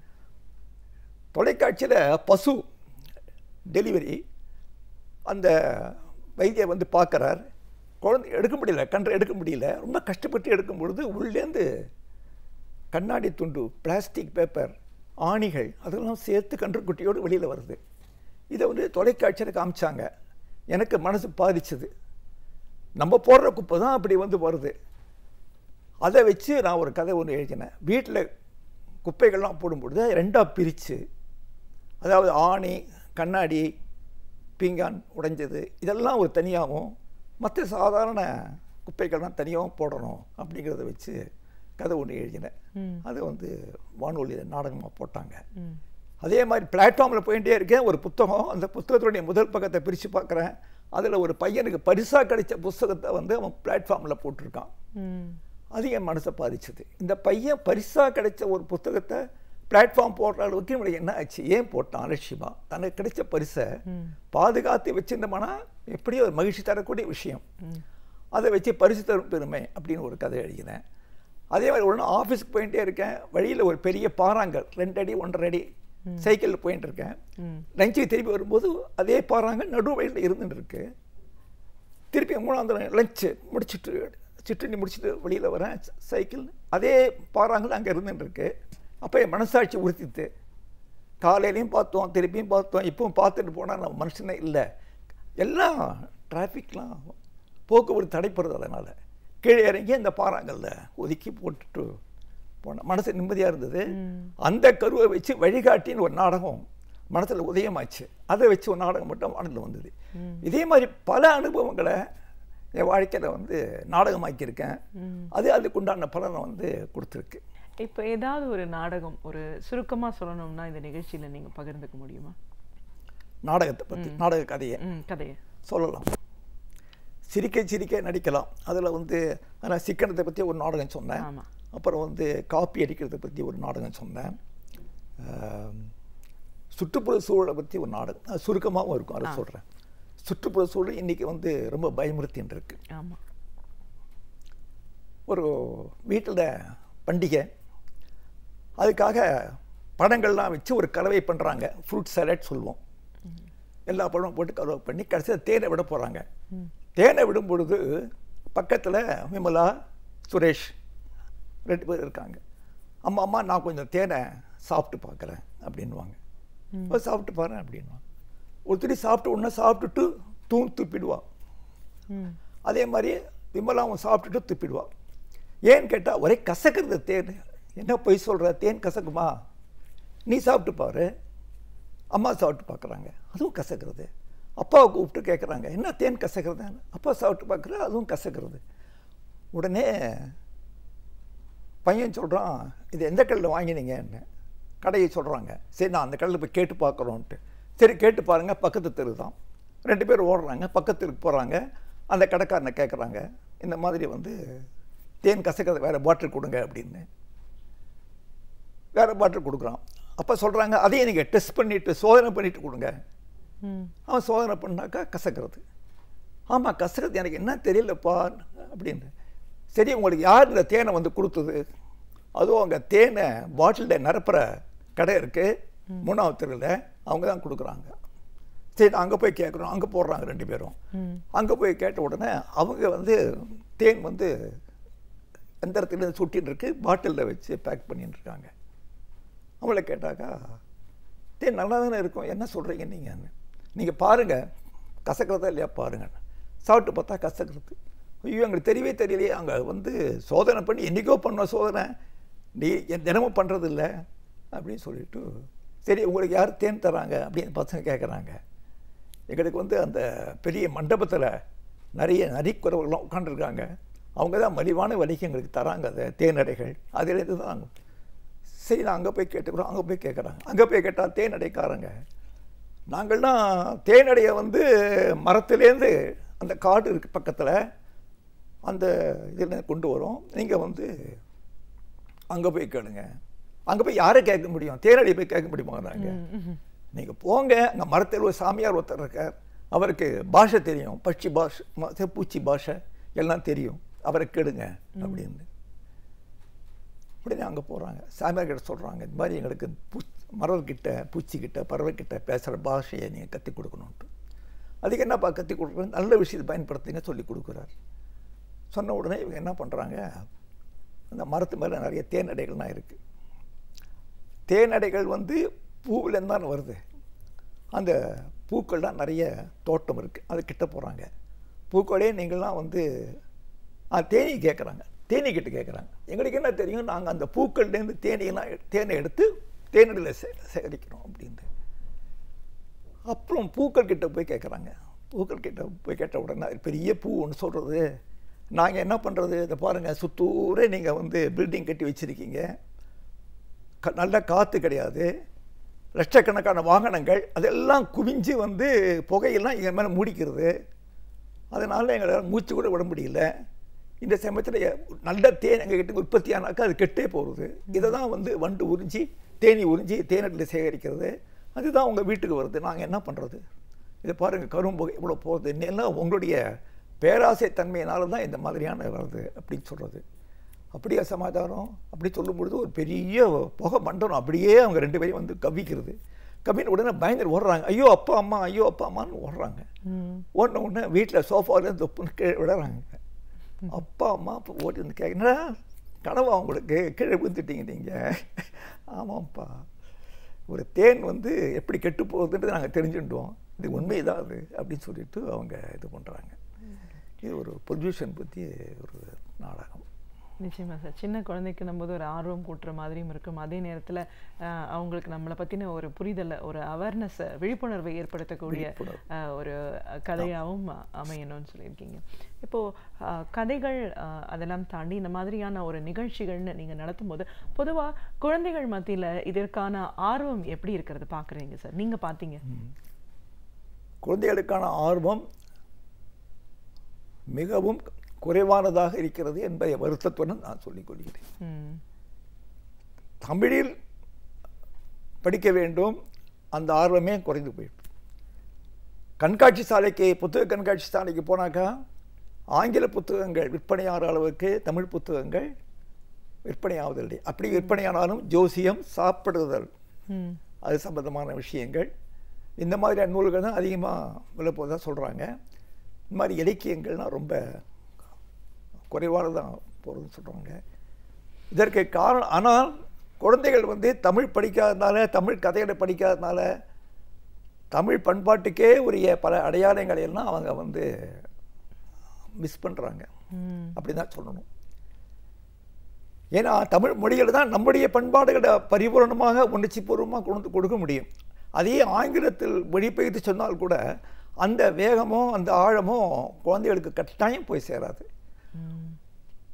தொலைக்காட்சியில் பசு டெலிவரி, அந்த வைத்தியர் வந்து பார்க்குறார், குழந்தை எடுக்க முடியல, கன்று எடுக்க முடியல, ரொம்ப கஷ்டப்பட்டு எடுக்கும் பொழுது உள்ளேருந்து கண்ணாடி துண்டு, பிளாஸ்டிக் பேப்பர், ஆணிகள் அதெல்லாம் சேர்த்து கன்றுக்குட்டியோடு வெளியில் வருது. இதை வந்து தொலைக்காட்சியில் காமிச்சாங்க. எனக்கு மனசு பாதிச்சது. நம்ம போடுற குப்பை தான் அப்படி வந்து வருது. அதை வச்சு நான் ஒரு கதை ஒன்று எழுதினேன். வீட்டில் குப்பைகள்லாம் போடும்பொழுது ரெண்டாக பிரித்து, அதாவது ஆணி, கண்ணாடி, பீங்கான் உடைஞ்சது இதெல்லாம் ஒரு தனியாகவும், மற்ற சாதாரண குப்பைகள்லாம் தனியாகவும் போடணும் அப்படிங்கிறத வச்சு கதை ஒன்று எழுதினேன். அது வந்து வானொலியில் நாடகமாக போட்டாங்க. அதே மாதிரி பிளாட்ஃபார்மில் போயிட்டே இருக்கேன், ஒரு புத்தகம், அந்த புத்தகத்துடைய முதல் பக்கத்தை பிரித்து பார்க்குறேன், அதில் ஒரு பையனுக்கு பரிசாக கிடைச்ச புத்தகத்தை வந்து அவன் பிளாட்ஃபார்மில் போட்டிருக்கான். அது என் மனசை பாதிச்சது. இந்த பையன் பரிசாக கிடைச்ச ஒரு புத்தகத்தை பிளாட்ஃபார்ம் போடுற அளவுக்கு இவனுக்கு என்ன ஆச்சு, ஏன் போட்டான் அலட்சியமா? தனக்கு கிடைச்ச பரிசை பாதுகாத்து வச்சிருந்தோம்னா எப்படியோ ஒரு மகிழ்ச்சி தரக்கூடிய விஷயம். அதை வச்சு பரிசு தரும் பெருமை அப்படின்னு ஒரு கதை எழுதினேன். அதே மாதிரி ஒன்று ஆஃபீஸுக்கு போயிட்டே இருக்கேன், வழியில் ஒரு பெரிய பாறாங்கல் ரெண்டு அடி ஒன்றரை அடி சைக்கிளில் போயிட்டு இருக்கேன். லஞ்சுக்கு திருப்பி வரும்போது அதே பாறாங்கல் நடு வழியில் இருந்துட்டு இருக்கு. திருப்பி மூணாவது லஞ்சு முடிச்சுட்டு சிற்றுண்டி முடிச்சுட்டு வெளியில் வரேன், சைக்கிள் அதே பாறாங்கல் அங்கே இருந்துட்டு இருக்கு. அப்போ என் மனசாட்சி உறுத்திட்டு, காலையிலையும் பார்த்தோம், திருப்பியும் பார்த்தோம், இப்பவும் பார்த்துட்டு போனால் நம்ம மனுஷனே இல்லை, எல்லாம் டிராஃபிக்லாம் போக்குவரத்து தடைப்படுறது. அதனால் கீழே இறங்கி அந்த பாறாங்கல்ல ஒதுக்கி போட்டுட்டு போனேன். மனசு நிம்மதியாக இருந்தது. அந்த கருவை வச்சு வழிகாட்டின்னு ஒரு நாடகம் மனசில் உதயமாச்சு. அதை வச்சு ஒரு நாடகம் மட்டும் வானொலியில் வந்தது. இதே மாதிரி பல அனுபவங்களை என் வாழ்க்கையில் வந்து நாடகமாக்கியிருக்கேன். அது அதுக்குண்டான பலனை வந்து கொடுத்துருக்கு. இப்போ ஏதாவது ஒரு நாடகம் ஒரு சுருக்கமாக சொல்லணும்னா இந்த நிகழ்ச்சியில் நீங்கள் பகிர்ந்துக்க முடியுமா? நாடகத்தை பற்றி, நாடக கதையை கதையை சொல்லலாம். சிரிக்க சிரிக்க நடிக்கலாம். அதில் வந்து ஆனால் சிக்கனத்தை பற்றி ஒரு நாடகம் சொன்னேன். அப்புறம் வந்து காப்பி அடிக்கிறதை பற்றி ஒரு நாடகம் சொன்னேன். சுற்றுப்புற சூழலை பற்றி ஒரு நாடகம், அது சுருக்கமாகவும் இருக்கும், அதை சொல்கிறேன். சுற்றுப்புற சூழல் இன்றைக்கி வந்து ரொம்ப பயமுறுத்தின்னு இருக்கு. ஆமாம். ஒரு வீட்டில் பண்டிகை, அதுக்காக பழங்கள்லாம் வச்சு ஒரு கலவை பண்ணுறாங்க. ஃப்ரூட் சாலட் சொல்லுவோம். எல்லா பழமும் போட்டு கலவை பண்ணி கடைசியில் தேனை விட போகிறாங்க. தேனை விடும் பொழுது பக்கத்தில் விமலா, சுரேஷ் ரெண்டு பேர் இருக்காங்க. அம்மா அம்மா நான் கொஞ்சம் தேனை சாப்பிட்டு பார்க்குறேன் அப்படின்வாங்க. சாப்பிட்டு பாரு அப்படின்வாங்க. ஒருத்தடி சாப்பிட்டு ஒன்றா சாப்பிட்டுட்டு தூண் துப்பிடுவான். அதே மாதிரி விமலாவும் சாப்பிட்டுட்டு துப்பிடுவான். ஏன்னு கேட்டால் ஒரே கசக்கிறது தேன். என்ன போய் சொல்கிற, தேன் கசக்குமா? நீ சாப்பிட்டு பாரு. அம்மா சாப்பிட்டு பார்க்குறாங்க, அதுவும் கசக்கிறது. அப்பாவை கூப்பிட்டு கேட்குறாங்க, என்ன தேன் கசக்கிறது? அப்பா சாப்பிட்டு பார்க்குற, அதுவும் கசக்கிறது. உடனே பையன் சொல்கிறான், இது எந்த கடையில் வாங்கினீங்கன்னு. கடையை சொல்கிறாங்க. சரி, நான் அந்த கடையில் போய் கேட்டு பார்க்குறோன்ட்டு. சரி, கேட்டு பாருங்கள், பக்கத்து தெரு தான். ரெண்டு பேர் ஓடுறாங்க, பக்கத்துக்கு போகிறாங்க. அந்த கடைக்காரனை கேட்குறாங்க, இந்த மாதிரி வந்து தேன் கசக்கிறது வேறு பாட்டில் கொடுங்க அப்படின்னு. வேறு பாட்டில் கொடுக்குறான். அப்போ சொல்கிறாங்க, அதையும் நீங்கள் டெஸ்ட் பண்ணிவிட்டு சோதனை பண்ணிவிட்டு கொடுங்க. அவன் சோதனை பண்ணாக்கா கசக்கிறது. ஆமாம், கசக்கிறது எனக்கு என்ன தெரியலப்பா அப்படின்னு. சரி, உங்களுக்கு யார் இந்த தேனை வந்து கொடுத்தது? அதுவும் அங்கே தேனை பாட்டிலில் நிரப்புற கடை இருக்குது மூணாவது தெருவில், அவங்க தான் கொடுக்குறாங்க. சரி, அங்கே போய் கேட்குறோம். அங்கே போடுறாங்க ரெண்டு பேரும். அங்கே போய் கேட்ட உடனே அவங்க வந்து தேன் வந்து எந்த இடத்துல சுட்டின்னு இருக்கு, பாட்டிலில் வச்சு பேக் பண்ணிட்டு இருக்காங்க. அவங்கள கேட்டாக்கா, தேன் நல்லா தானே இருக்கும், என்ன சொல்கிறீங்க நீங்கள்? நீங்கள் பாருங்கள், கசக்கிறதா இல்லையா பாருங்கள். சாப்பிட்டு பார்த்தா கசக்கிறது. ஐயோ, எங்களுக்கு தெரியவே தெரியலையே. அங்கே வந்து சோதனை பண்ணி என்றைக்கோ பண்ண சோதனை, நீ என் தினமும் பண்ணுறது இல்லை அப்படின்னு சொல்லிவிட்டு, சரி உங்களுக்கு யார் தேன் தராங்க அப்படின்னு பசங்க கேட்குறாங்க. எங்களுக்கு வந்து அந்த பெரிய மண்டபத்தில் நிறைய நரிக்குறவர்களும் உட்காந்துருக்காங்க. அவங்க தான் மலிவான விலைக்கு எங்களுக்கு தராங்க அந்த தேனடைகள். அதிலேருந்து தான். சரி, நான் அங்கே போய் கேட்டுக்கிறோம். அங்கே போய் கேட்குறாங்க. அங்கே போய் கேட்டால் தேனடைக்காரங்க, நாங்கள்லாம் தேனடையை வந்து மரத்துலேருந்து அந்த காடு இருக்குது பக்கத்தில், அந்த இதில் கொண்டு வரோம். நீங்கள் வந்து அங்கே போய் கேளுங்க. அங்கே போய் யாரை கேட்க முடியும்? தேனடையை போய் கேட்க முடியுமாங்கிறாங்க. நீங்கள் போங்க, அங்கே மரத்தில் ஒரு சாமியார் ஒருத்தர் இருக்கார், அவருக்கு பாஷை தெரியும், பட்சி பாஷை பூச்சி பாஷை எல்லாம் தெரியும், அவரை கேளுங்க அப்படின்னு. உடனே அங்கே போகிறாங்க. சாமியார்கிட்ட சொல்கிறாங்க, இந்த மாதிரி எங்களுக்கு பூ மரர்கிட்ட பூச்சிக்கிட்ட பறவைக்கிட்ட பேசுகிற பாஷையை நீங்கள் கற்றுக் கொடுக்கணுன்ட்டு. அதுக்கு என்னப்பா கற்றுக் கொடுக்குறது? நல்ல விஷயத்தை பயன்படுத்துங்க சொல்லி கொடுக்குறார். சொன்ன உடனே இவங்க என்ன பண்ணுறாங்க, அந்த மரத்து மேலே நிறைய தேனடைகள்லாம் இருக்குது. தேனடைகள் வந்து பூவிலேருந்து தான் வருது. அந்த பூக்கள்லாம் நிறைய தோட்டம் இருக்குது. அது கிட்ட போகிறாங்க. பூக்களே நீங்கள்லாம் வந்து தேனி கேட்குறாங்க. தேனீக்கிட்ட கேட்குறாங்க, எங்களுக்கு என்ன தெரியும், நாங்கள் அந்த பூக்கள்லேருந்து தேனியெல்லாம் தேனை எடுத்து தேனடியில் சே சேகரிக்கிறோம் அப்படின்ட்டு. அப்புறம் பூக்கள் கிட்ட போய் கேட்குறாங்க. பூக்கள் கிட்ட போய் கேட்ட உடனே பெரிய பூ ஒன்று சொல்கிறது, நாங்கள் என்ன பண்ணுறது, இதை பாருங்கள், சுத்தூரே நீங்கள் வந்து பில்டிங் கட்டி வச்சுருக்கீங்க, க நல்ல காற்று கிடையாது, லட்சக்கணக்கான வாகனங்கள் அதெல்லாம் குவிஞ்சு வந்து புகையெல்லாம் எங்கள் மேலே மூடிக்கிறது, அதனால் எங்களால் மூச்சு கூட விட முடியல. இந்த சமயத்தில் நல்ல தேன் எங்கள் கிட்ட உற்பத்தி ஆனாக்கா அது கெட்டே போகிறது. இதை தான் வந்து வண்டு உறிஞ்சி தேனி உறிஞ்சி தேனடியில் சேகரிக்கிறது, அதுதான் உங்கள் வீட்டுக்கு வருது. நாங்கள் என்ன பண்ணுறது? இதை பாருங்கள், கரும்புகை இவ்வளோ போகிறது, இன்னெல்லாம் உங்களுடைய பேராசை தன்மையினால தான் இந்த மாதிரியான வருது அப்படின்னு சொல்கிறது. அப்படியே சமாதானம் அப்படி சொல்லும் பொழுது ஒரு பெரிய புகை மண்டலம் அப்படியே அவங்க ரெண்டு பேரையும் வந்து கவிக்கிறது. கவின்னு உடனே பயந்துட்டு ஓடுறாங்க. ஐயோ அப்பா அம்மா, ஐயோ அப்பா அம்மான்னு ஓடுறாங்க. ஓடின உடனே வீட்டில் சோஃபாவிலேருந்து தொப்புன்னு கீழே விடுறாங்க. அப்பா அம்மா இப்போ ஓடி வந்து கேட்குறா, கனவா அவங்களுக்கு கீழே விழுந்துட்டீங்க நீங்கள்? ஆமாம்ப்பா, ஒரு தேன் வந்து எப்படி கெட்டு போகுதுன்றது நாங்கள் தெரிஞ்சுட்டோம், இது உண்மைதான் அது அப்படின்னு சொல்லிட்டு அவங்க இது பண்ணுறாங்க. இது ஒரு பொல்யூஷன் பற்றி ஒரு நாடகம். நிச்சயமாக சார். சின்ன குழந்தைக்கு நம்ம ஒரு ஆர்வம் கூட்டுற மாதிரியும் இருக்கும், அதே நேரத்தில் அவங்களுக்கு நம்மளை பற்றின ஒரு புரிதலை, ஒரு அவேர்னஸ், விழிப்புணர்வை ஏற்படுத்தக்கூடிய ஒரு கதையாகவும் அமையணும்னு சொல்லியிருக்கீங்க. இப்போது கதைகள் அதெல்லாம் தாண்டி இந்த மாதிரியான ஒரு நிகழ்ச்சிகள்னு நீங்கள் நடத்தும் போது பொதுவாக குழந்தைகள் மத்தியில் இதற்கான ஆர்வம் எப்படி இருக்கிறது பார்க்குறீங்க சார்? நீங்கள் பார்த்தீங்க குழந்தைகளுக்கான ஆர்வம் மிகவும் குறைவானதாக இருக்கிறது என்பதை வருத்தத்துடன் நான் சொல்லிக் கொள்கிறேன். தமிழில் படிக்க வேண்டும், அந்த ஆர்வமே குறைந்து போயிட்டு. கண்காட்சி சாலைக்கு, புத்தக கண்காட்சி சாலைக்கு போனாக்கா ஆங்கில புத்தகங்கள் விற்பனையாகிற அளவுக்கு தமிழ் புத்தகங்கள் விற்பனையாவதில்லை. அப்படி விற்பனையானாலும் ஜோசியம், சாப்பிடுதல், அது சம்பந்தமான விஷயங்கள், இந்த மாதிரியான நூல்கள் தான் அதிகமாக விலை போதாக சொல்கிறாங்க. இந்த மாதிரி இலக்கியங்கள்லாம் ரொம்ப குறைவானதான் போகிறதுன்னு சொல்கிறாங்க. இதற்கு காரணம், ஆனால் குழந்தைகள் வந்து தமிழ் படிக்காதனால, தமிழ் கதைகளை படிக்காதனால, தமிழ் பண்பாட்டுக்கே உரிய பல அடையாளங்களை எல்லாம் அவங்க வந்து மிஸ் பண்ணுறாங்க அப்படி தான் சொல்லணும். ஏன்னா தமிழ் மொழிகள் தான் நம்முடைய பண்பாடுகளை பரிபூர்ணமாக உணர்ச்சி பூர்வமாக கொண்டு கொடுக்க முடியும். அதே ஆங்கிலத்தில் மொழிபெயர்த்து சொன்னால் கூட அந்த வேகமோ அந்த ஆழமோ குழந்தைகளுக்கு கட்டாயம் போய் சேராது.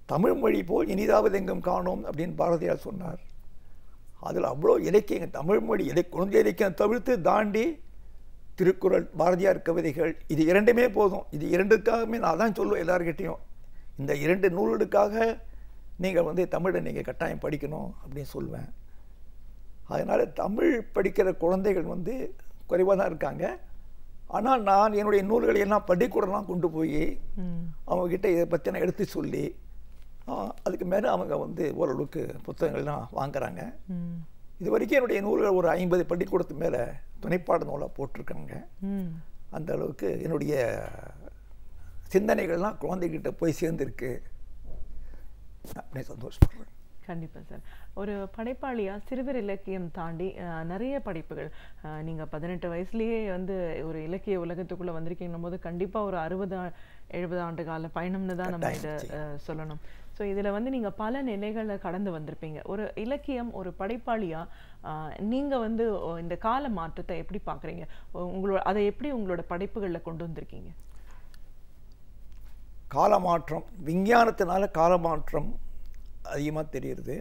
தமிழ் மொழி போல் இனிதாவது எங்கும் காணோம் அப்படின்னு பாரதியார் சொன்னார். அதில் அவ்வளோ இலக்கியங்கள், தமிழ் மொழி இலை குழந்தை இலக்கியம் தவிர்த்து தாண்டி திருக்குறள், பாரதியார் கவிதைகள், இது இரண்டுமே போதும். இது இரண்டுக்காகவே நான் தான் சொல்லுவேன் எல்லாருக்கிட்டையும், இந்த இரண்டு நூல்களுக்காக நீங்கள் வந்து தமிழை நீங்கள் கட்டாயம் படிக்கணும் அப்படின்னு சொல்லுவேன். அதனால் தமிழ் படிக்கிற குழந்தைகள் வந்து குறைவாக தான் இருக்காங்க. ஆனால் நான் என்னுடைய நூல்களை எல்லாம் பள்ளிக்கூடம்லாம் கொண்டு போய் அவங்கக்கிட்ட இதை பற்றி நான் எடுத்து சொல்லி அதுக்கு மேலே அவங்க வந்து ஓரளவுக்கு புத்தகங்கள்லாம் வாங்குறாங்க. இது வரைக்கும் என்னுடைய நூல்கள் ஒரு ஐம்பது பள்ளிக்கூடத்து மேலே துணைப்பாட நூலாக போட்டிருக்காங்க. அந்த அளவுக்கு என்னுடைய சிந்தனைகள்லாம் குழந்தைகிட்ட போய் சேர்ந்துருக்கு அப்படின்னு சந்தோஷப்படுறேன். கண்டிப்பாக சார். ஒரு படைப்பாளியாக சிறுவர் இலக்கியம் தாண்டி நிறைய படைப்புகள், நீங்கள் பதினெட்டு வயசுலேயே வந்து ஒரு இலக்கிய உலகத்துக்குள்ளே வந்திருக்கீங்கும் போது கண்டிப்பாக ஒரு அறுபது எழுபது ஆண்டு கால பயணம்னு தான் நம்ம இதை சொல்லணும். ஸோ இதில் வந்து நீங்கள் பல நிலைகளை கடந்து வந்திருப்பீங்க. ஒரு இலக்கியம், ஒரு படைப்பாளியாக நீங்கள் வந்து இந்த கால மாற்றத்தை எப்படி பார்க்குறீங்க? உங்களோட அதை எப்படி உங்களோட படைப்புகளில் கொண்டு வந்திருக்கீங்க? காலமாற்றம், விஞ்ஞானத்தினால காலமாற்றம் அதிகமாக தெரியுது.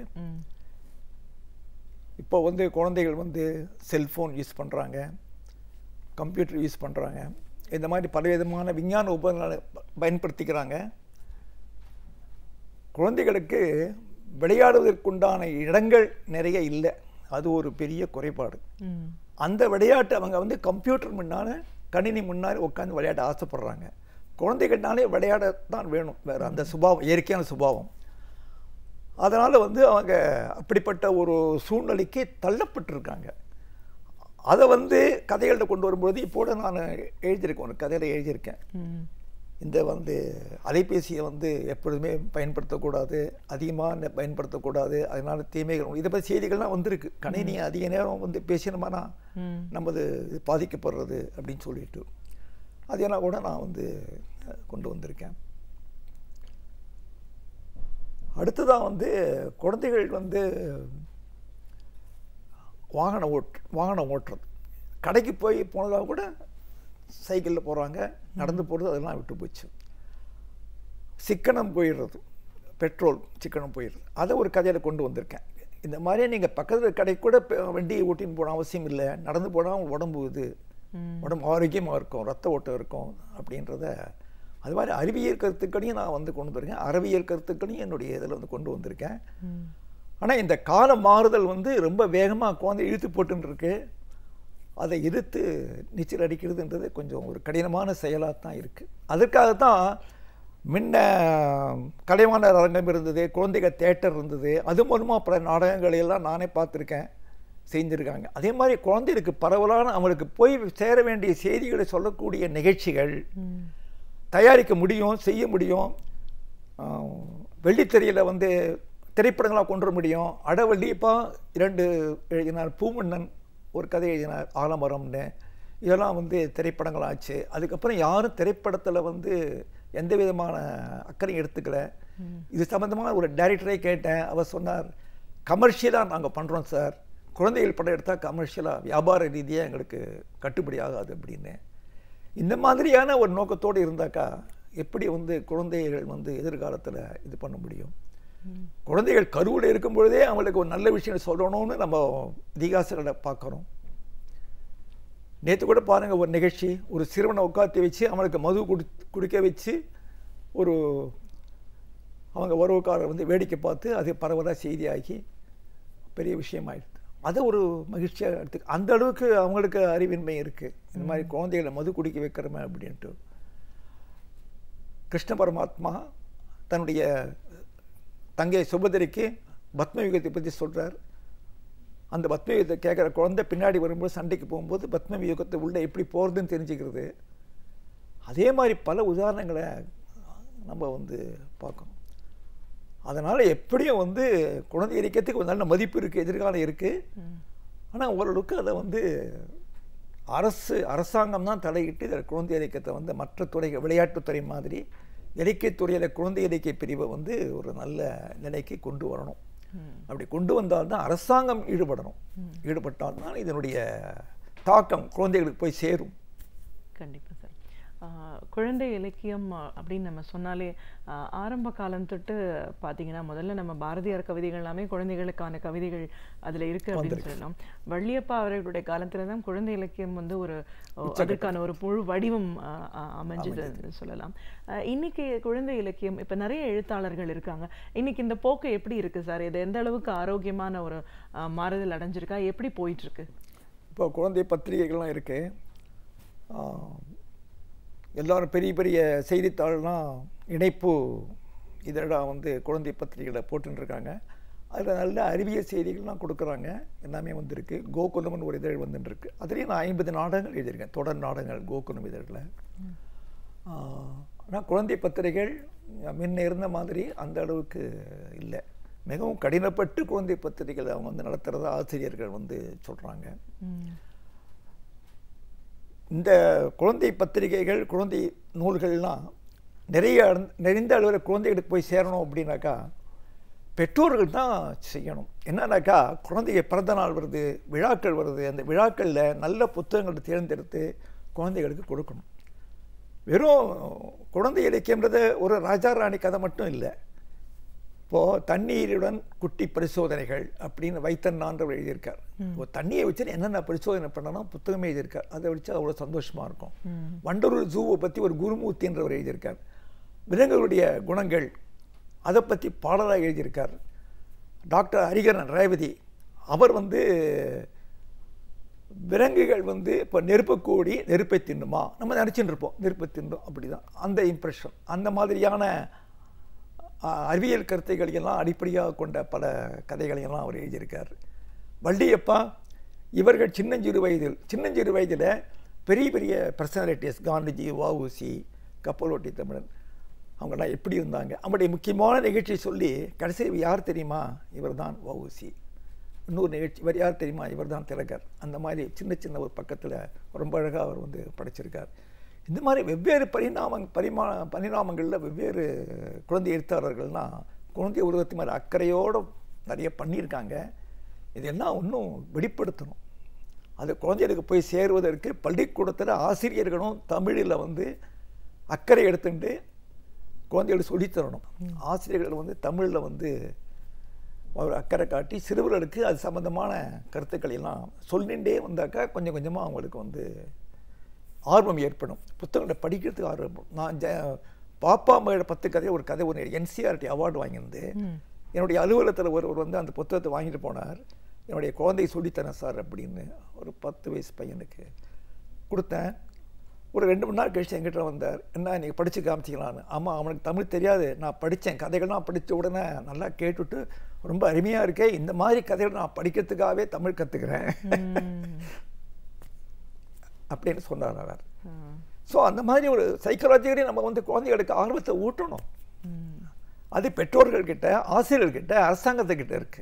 இப்போ வந்து குழந்தைகள் வந்து செல்ஃபோன் யூஸ் பண்ணுறாங்க, கம்ப்யூட்டர் யூஸ் பண்ணுறாங்க, இந்த மாதிரி பலவிதமான விஞ்ஞான உபகரணங்களை பயன்படுத்திக்கிறாங்க. குழந்தைகளுக்கு விளையாடுவதற்குண்டான இடங்கள் நிறைய இல்லை, அது ஒரு பெரிய குறைபாடு. அந்த விளையாட்டு அவங்க வந்து கம்ப்யூட்டர் முன்னால், கணினி முன்னால் உட்காந்து விளையாட ஆசைப்படுறாங்க. குழந்தைகள்னாலே விளையாடத்தான் வேணும், வேறு அந்த சுபாவம், இயற்கையான சுபாவம். அதனால் வந்து அவங்க அப்படிப்பட்ட ஒரு சூழ்நிலைக்கு தள்ளப்பட்டிருக்காங்க. அதை வந்து கதைகள்கிட்ட கொண்டு வரும்போது இப்போட நான் எழுதியிருக்கேன், ஒரு கதையில் எழுதியிருக்கேன். இந்த வந்து அலைபேசியை வந்து எப்பொழுதுமே பயன்படுத்தக்கூடாது, அதிகமாக பயன்படுத்தக்கூடாது, அதனால தீமைகள், இதை பற்றி செய்திகள்லாம் வந்திருக்கு. கணினியை அதிக நேரம் வந்து பேசினோம்னா நமது பாதிக்கப்படுறது அப்படின்னு சொல்லிட்டு அதெல்லாம் கூட நான் வந்து கொண்டு வந்திருக்கேன். அடுத்ததான் வந்து குழந்தைகள் வந்து வாகனம் ஓட்டு வாகனம் ஓட்டுறது, கடைக்கு போய் போனதாக கூட சைக்கிளில் போகிறாங்க, நடந்து போகிறது, அதெல்லாம் விட்டு போச்சு. சிக்கனம் போயிடுறது, பெட்ரோல் சிக்கனம் போயிடுறது, அதை ஒரு கதையில் கொண்டு வந்திருக்கேன். இந்த மாதிரியே நீங்கள் பக்கத்தில் கடைக்கு கூட வண்டியை ஓட்டின்னு போன அவசியம் இல்லை, நடந்து போனால் உடம்பு இது உடம்பு ஆரோக்கியமாக இருக்கும், ரத்த ஓட்டம் இருக்கும் அப்படின்றத, அது மாதிரி அறிவியல் கருத்துக்களையும் நான் வந்து கொண்டு வந்திருக்கேன். அறிவியல் கருத்துக்களையும் என்னுடைய இதில் வந்து கொண்டு வந்திருக்கேன். ஆனால் இந்த கால மாறுதல் வந்து ரொம்ப வேகமாக குழந்தை இழுத்து போட்டுருக்கு. அதை இழுத்து நீச்சல் அடிக்கிறதுன்றது கொஞ்சம் ஒரு கடினமான செயலாக தான் இருக்குது. அதுக்காகத்தான் முன்ன கலைவாணர் அரங்கம் இருந்தது, குழந்தைகள் தேட்டர் இருந்தது, அது மூலமாக பல நாடகங்களையெல்லாம் நானே பார்த்துருக்கேன், செஞ்சுருக்காங்க. அதே மாதிரி குழந்தைகளுக்கு பரவலான அவங்களுக்கு போய் சேர வேண்டிய செய்திகளை சொல்லக்கூடிய நிகழ்ச்சிகள் தயாரிக்க முடியும், செய்ய முடியும். வெள்ளித்திரையில் வந்து திரைப்படங்களாக கொண்டு வர முடியும். அடவள்ளிப்பா இரண்டு எழுதினார், பூமன்னன் ஒரு கதை எழுதினார், ஆலமரம்னு, இதெல்லாம் வந்து திரைப்படங்களாச்சு. அதுக்கப்புறம் யாரும் திரைப்படத்தில் வந்து எந்த விதமான அக்கறையும் எடுத்துக்கல. இது சம்மந்தமாக ஒரு டைரக்டரே கேட்டேன், அவர் சொன்னார், கமர்ஷியலாக நாங்கள் பண்ணுறோம் சார், குழந்தைகள் படம் எடுத்தால் கமர்ஷியலாக வியாபார ரீதியாக எங்களுக்கு கட்டுப்படி ஆகாது அப்படின்னு. இந்த மாதிரியான ஒரு நோக்கத்தோடு இருந்தாக்கா எப்படி வந்து குழந்தைகள் வந்து எதிர்காலத்தில் இது பண்ண முடியும்? குழந்தைகள் கருவில் இருக்கும் பொழுதே அவங்களுக்கு ஒரு நல்ல விஷயம் சொல்லணும்னு நம்ம இதிகாசங்களை பார்க்குறோம். நேற்று கூட பாருங்கள், ஒரு நிகழ்ச்சி, ஒரு சிறுவனை உட்காந்து வச்சு அவனுக்கு மது குடி குடிக்க வச்சு ஒரு அவங்க உறவுக்காரர் வந்து வேடிக்கை பார்த்து அது பரவலாக செய்தியாகி பெரிய விஷயமாயிடுது. அதை ஒரு மகிழ்ச்சியாக எடுத்து, அந்த அளவுக்கு அவங்களுக்கு அறிவின்மை இருக்குது. இந்த மாதிரி குழந்தைகளை மது குடிக்க வைக்கிறோமே அப்படின்ட்டு. கிருஷ்ண பரமாத்மா தன்னுடைய தங்கை சுபதிரிக்கு பத்மயுகத்தை பற்றி சொல்கிறார். அந்த பத்மயுகத்தை கேட்குற குழந்தை பின்னாடி வரும்போது சண்டைக்கு போகும்போது பத்மயுகத்தை உள்ளே எப்படி போகிறதுன்னு தெரிஞ்சுக்கிறது. அதே மாதிரி பல உதாரணங்களை நம்ம வந்து பார்க்கணும். அதனால் எப்படியும் வந்து குழந்தை இலக்கியத்துக்கு ஒரு நல்ல மதிப்பு இருக்குது, எதிர்காலம் இருக்குது. ஆனால் ஓரளவுக்கு அதை வந்து அரசு அரசாங்கம் தான் தலையிட்டு இதில் குழந்தை இலக்கியத்தை வந்து மற்ற துறைகள், விளையாட்டுத்துறை மாதிரி இலக்கியத்துறையில் குழந்தை இலக்கிய பிரிவை வந்து ஒரு நல்ல நிலைக்கு கொண்டு வரணும். அப்படி கொண்டு வந்தால்தான் அரசாங்கம் ஈடுபடணும். ஈடுபட்டால்தான் இதனுடைய தாக்கம் குழந்தைகளுக்கு போய் சேரும். கண்டிப்பாக சார். ஆஹ் குழந்தை இலக்கியம் அஹ், அப்படின்னு நம்ம சொன்னாலே ஆஹ், ஆரம்ப காலம் தொட்டு பார்த்தீங்கன்னா முதல்ல நம்ம பாரதியார் கவிதைகள் எல்லாமே குழந்தைகளுக்கான கவிதைகள் அதில் இருக்கு அப்படின்னு சொல்லலாம். வள்ளியப்பா அவர்களுடைய காலத்துல தான் குழந்தை இலக்கியம் வந்து ஒரு அஹ், அதற்கான ஒரு முழு வடிவம் ஆஹ், ஆஹ், அமைஞ்சதுன்னு சொல்லலாம். ஆஹ், இன்னைக்கு குழந்தை இலக்கியம் இப்போ நிறைய எழுத்தாளர்கள் இருக்காங்க. இன்னைக்கு இந்த போக்கு எப்படி இருக்கு சார்? இது எந்த அளவுக்கு ஆரோக்கியமான ஒரு ஆஹ், மாறுதல் அடைஞ்சிருக்கா? எப்படி போயிட்டு இருக்கு? இப்போ குழந்தை பத்திரிகைகள்லாம் இருக்கு. எல்லாரும் பெரிய பெரிய செய்தித்தாள்லாம் இணைப்பு இதெல்லாம் வந்து குழந்தை பத்திரிகைகளை போட்டுருக்காங்க. அதில் நல்ல அறிவியல் செய்திகள்லாம் கொடுக்குறாங்க. எல்லாமே வந்திருக்கு. கோகுலம்னு ஒரு இதழ் வந்துட்டுருக்கு. அதுலேயும் நான் ஐம்பது நாடகங்கள் எழுதியிருக்கேன், தொடர் நாடகங்கள் கோகுலம் இதழில். ஆனால் குழந்தை பத்திரிகைகள் முன்ன இருந்த மாதிரி அந்த அளவுக்கு இல்லை. மிகவும் கடினப்பட்டு குழந்தை பத்திரிகைகளை அவங்க வந்து நடத்துகிறதா ஆசிரியர்கள் வந்து சொல்கிறாங்க. இந்த குழந்தை பத்திரிகைகள் குழந்தை நூல்கள்லாம் நிறைய நிறைந்த அளவில் குழந்தைகளுக்கு போய் சேரணும் அப்படின்னாக்கா பெற்றோர்கள் தான் செய்யணும். என்னன்னாக்கா குழந்தைய பிறந்த நாள் வருது, விழாக்கள் வருது, அந்த விழாக்களில் நல்ல புத்தகங்களை தேர்ந்தெடுத்து குழந்தைகளுக்கு கொடுக்கணும். வெறும் குழந்தை இலக்கியம்ன்றது ஒரு ராஜா ராணி கதை மட்டும் இல்லை. இப்போது தண்ணீருடன் குட்டி பரிசோதனைகள் அப்படின்னு வைத்தன்னான்றவர் எழுதியிருக்கார். இப்போ தண்ணியை வச்சு என்னென்ன பரிசோதனை பண்ணணும் புத்தகமே எழுதியிருக்கார். அதை வச்சு அவ்வளோ சந்தோஷமாக இருக்கும். வண்டலூர் ஜூவை பற்றி ஒரு குருமூர்த்தின்றவர் எழுதியிருக்கார். விலங்குகளுடைய குணங்கள் அதை பற்றி பாடலாக எழுதியிருக்கார். டாக்டர் ஹரிகரன் ரேவதி அவர் வந்து விலங்குகள் வந்து இப்போ நெருப்பு கூடி நெருப்பை தின்னுமா நம்ம நினச்சிட்டு இருப்போம், நெருப்பை தின்னும் அப்படி தான் அந்த இம்ப்ரெஷன். அந்த மாதிரியான அறிவியல் கருத்தைகளையெல்லாம் அடிப்படையாக கொண்ட பல கதைகளையெல்லாம் அவர் எழுதியிருக்கார். வள்ளியப்பா இவர்கள் சின்னஞ்சிறு வயதில் சின்னஞ்சிறு வயதில் பெரிய பெரிய பர்சனாலிட்டிஸ் காந்திஜி, வஉசி, கப்பலோட்டி தமிழன் அவங்கெல்லாம் எப்படி இருந்தாங்க. அவங்களுடைய முக்கியமான நிகழ்ச்சியை சொல்லி கடைசி யார் தெரியுமா, இவர் தான் வஉசி. இன்னொரு நிகழ்ச்சி இவர் யார் தெரியுமா, இவர் தான் திலகர். அந்த மாதிரி சின்ன சின்ன ஒரு பக்கத்தில் ரொம்ப அழகாக அவர் வந்து படைச்சிருக்கார். இந்த மாதிரி வெவ்வேறு பரிணாம பரிமா பரிணாமங்களில் வெவ்வேறு குழந்தை எழுத்தாளர்கள்னால் குழந்தை உருவத்து மாதிரி அக்கறையோடு நிறைய பண்ணியிருக்காங்க. இதெல்லாம் இன்னும் வெளிப்படுத்தணும். அது குழந்தைகளுக்கு போய் சேருவதற்கு பள்ளிக்கூடத்தில் ஆசிரியர்களும் தமிழில் வந்து அக்கறை எடுத்துட்டு குழந்தைகளுக்கு சொல்லித்தரணும். ஆசிரியர்கள் வந்து தமிழில் வந்து ஒரு அக்கறை காட்டி சிறுவர்களுக்கு அது சம்மந்தமான கருத்துக்களை எல்லாம் சொல்லிகிட்டே வந்தாக்கா கொஞ்சம் கொஞ்சமாக அவங்களுக்கு வந்து ஆர்வம் ஏற்படும். புத்தகங்களை படிக்கிறதுக்கு ஆர்வம். நான் ஜ பாப்பா மகள பத்து கதையை ஒரு கதை ஒன்று என்சிஆர்டி அவார்டு வாங்கியிருந்து என்னுடைய அலுவலகத்தில் ஒருவர் வந்து அந்த புத்தகத்தை வாங்கிட்டு போனார். என்னுடைய குழந்தை சொல்லித்தரேன் சார் அப்படின்னு ஒரு பத்து வயசு பையனுக்கு கொடுத்தேன். ஒரு ரெண்டு மணி நேரம் கழிச்சு என்கிட்ட வந்தார். என்ன நீங்கள் படித்து காமிச்சிக்கலான்னு. ஆமாம், அவனுக்கு தமிழ் தெரியாது, நான் படித்தேன், கதைகள்லாம் படித்த உடனே நல்லா கேட்டுவிட்டு ரொம்ப அருமையாக இருக்கே, இந்த மாதிரி கதைகள் நான் படிக்கிறதுக்காகவே தமிழ் கற்றுக்கிறேன் அப்படின்னு சொன்னார் அவர். ஸோ அந்த மாதிரி ஒரு சைக்காலஜிக்கலி நம்ம வந்து குழந்தைகளுக்கு ஆர்வத்தை ஊட்டணும். அது பெற்றோர்கள்கிட்ட, ஆசிரியர்கிட்ட, அரசாங்கத்துக்கிட்ட இருக்குது.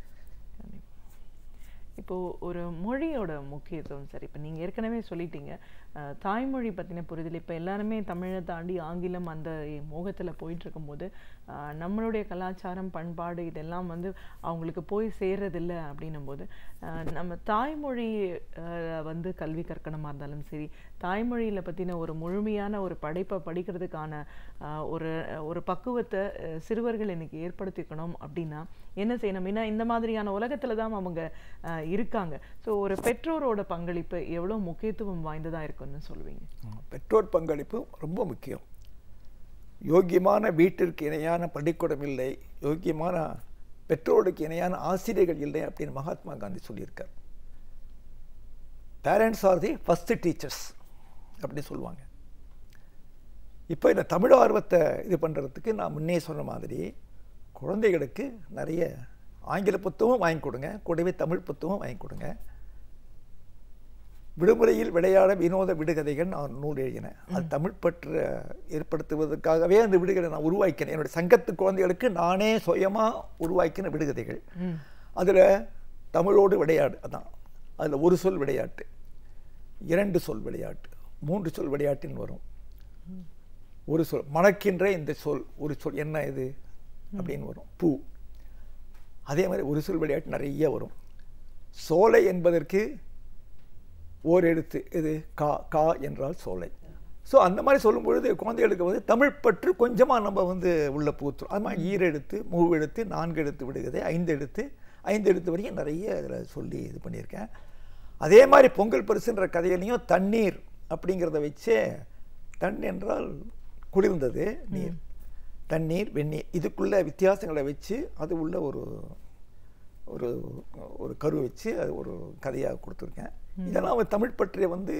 இப்போது ஒரு மொழியோட முக்கியத்துவம் சார், இப்போ நீங்கள் ஏற்கனவே சொல்லிட்டீங்க தாய்மொழி பற்றின புரிதல். இப்போ எல்லாருமே தமிழை தாண்டி ஆங்கிலம் அந்த மோகத்தில் போயிட்டு இருக்கும்போது நம்மளுடைய கலாச்சாரம், பண்பாடு இதெல்லாம் வந்து அவங்களுக்கு போய் சேர்றதில்லை அப்படின்னும் போது நம்ம தாய்மொழி வந்து கல்வி கற்கணுமா இருந்தாலும் சரி, தாய்மொழியில் பற்றின ஒரு முழுமையான ஒரு படைப்பை படிக்கிறதுக்கான ஒரு ஒரு பக்குவத்தை சிறுவர்கள் இன்னைக்கு ஏற்படுத்திக்கணும் அப்படின்னா என்ன செய்யணும்? ஏன்னா இந்த மாதிரியான உலகத்தில் தான் அவங்க இருக்காங்க. ஸோ ஒரு பெற்றோரோட பங்களிப்பு எவ்வளோ முக்கியத்துவம் வாய்ந்ததாக இருக்குன்னு சொல்லுவீங்க? பெற்றோர் பங்களிப்பு ரொம்ப முக்கியம். யோக்கியமான வீட்டிற்கு இணையான பள்ளிக்கூடம் இல்லை, யோக்கியமான பெற்றோருக்கு இணையான ஆசிரியர்கள் இல்லை அப்படின்னு மகாத்மா காந்தி சொல்லியிருக்கார். Parents are the first teachers அப்படின்னு சொல்லுவாங்க. இப்போ இந்த தமிழ் ஆர்வத்தை இது பண்ணுறதுக்கு நான் முன்னே சொன்ன மாதிரி குழந்தைகளுக்கு நிறைய ஆங்கில புத்தகம் வாங்கி கொடுங்க, கூடவே தமிழ் புத்தகம் வாங்கி கொடுங்க. விடுமுறையில் விளையாட வினோத விடுகதைகள் நான் நூல் எழுதினேன். அது தமிழ் பற்று ஏற்படுத்துவதற்காகவே அந்த விடுகதை நான் உருவாக்கினேன். என்னுடைய சங்கத்து குழந்தைகளுக்கு நானே சுயமாக உருவாக்கின விடுகதைகள். அதில் தமிழோடு விளையாடு, அதான் அதில் ஒரு சொல் விளையாட்டு, இரண்டு சொல் விளையாட்டு, மூன்று சொல் விளையாட்டின்னு வரும். ஒரு சொல் மணக்கின்ற இந்த சொல் ஒரு சொல் என்ன இது அப்படின்னு வரும், பூ. அதே மாதிரி ஒரு சொல் விளையாட்டு நிறைய வரும். சோலை என்பதற்கு ஓர் எழுத்து இது கா, கா என்றால் சோலை. ஸோ அந்த மாதிரி சொல்லும் பொழுது குழந்தைகளுக்கு வந்து தமிழ் பற்று கொஞ்சமாக நம்ம வந்து உள்ள பூத்துரும். அது மாதிரி ஈரெழுத்து, மூவெழுத்து, நான்கு எழுத்து விடுகதை, ஐந்து எழுத்து ஐந்து எழுத்து வரைக்கும் நிறைய இதில் சொல்லி இது பண்ணியிருக்கேன். அதே மாதிரி பொங்கல் பரிசுன்ற கதையிலையும் தண்ணீர் அப்படிங்கிறத வச்சே, தண் என்றால் குளிர்ந்தது நீர், தண்ணீர் வெந்நீர், இதுக்குள்ள வித்தியாசங்களை வச்சு அது உள்ள ஒரு ஒரு ஒரு கரு வச்சு அது ஒரு கதையாக கொடுத்துருக்கேன். இதெல்லாம் அவன் தமிழ் பற்றிய வந்து